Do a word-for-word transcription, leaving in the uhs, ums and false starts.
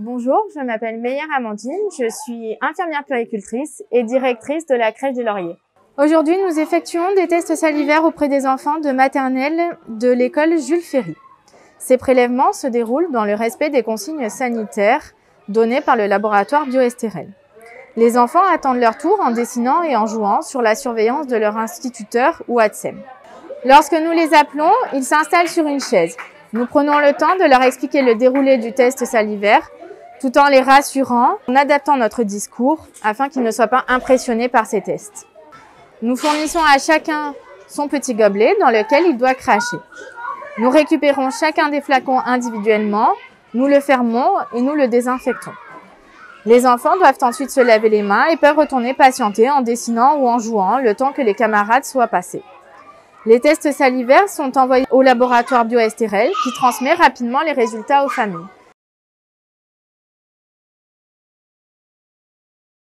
Bonjour, je m'appelle Meyer Amandine, je suis infirmière puéricultrice et directrice de la crèche des Lauriers. Aujourd'hui, nous effectuons des tests salivaires auprès des enfants de maternelle de l'école Jules Ferry. Ces prélèvements se déroulent dans le respect des consignes sanitaires données par le laboratoire BioStérel. Les enfants attendent leur tour en dessinant et en jouant sur la surveillance de leur instituteur ou A T S E M. Lorsque nous les appelons, ils s'installent sur une chaise. Nous prenons le temps de leur expliquer le déroulé du test salivaire tout en les rassurant, en adaptant notre discours afin qu'ils ne soient pas impressionnés par ces tests. Nous fournissons à chacun son petit gobelet dans lequel il doit cracher. Nous récupérons chacun des flacons individuellement, nous le fermons et nous le désinfectons. Les enfants doivent ensuite se laver les mains et peuvent retourner patienter en dessinant ou en jouant le temps que les camarades soient passés. Les tests salivaires sont envoyés au laboratoire BioStérel qui transmet rapidement les résultats aux familles.